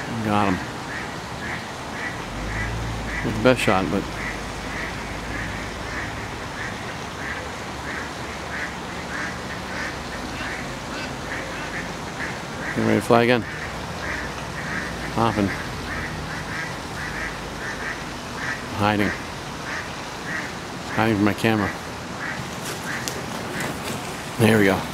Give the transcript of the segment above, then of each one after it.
Got him. Not the best shot, but getting ready to fly again. Hopping. Hiding. Hiding from my camera. There we go.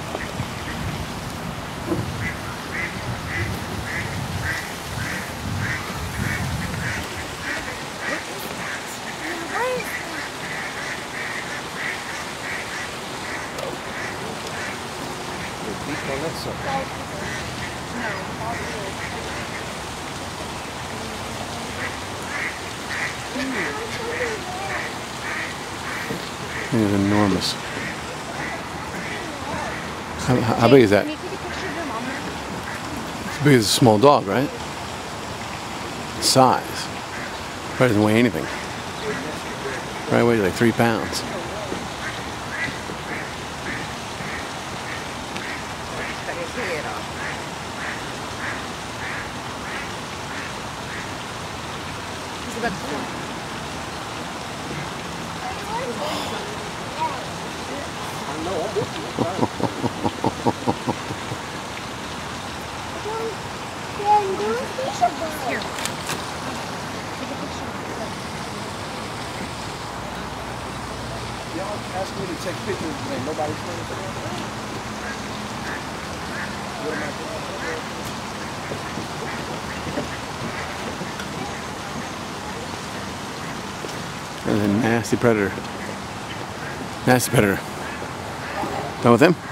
It is enormous. How big is that? As big as a small dog, right? Size. Probably doesn't weigh anything. Probably weighs like 3 pounds. Y'all asked me to take pictures and nobody's trying to take them. What am I doing? That's a nasty predator. Nasty predator. Done with him?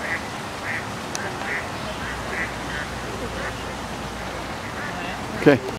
Okay.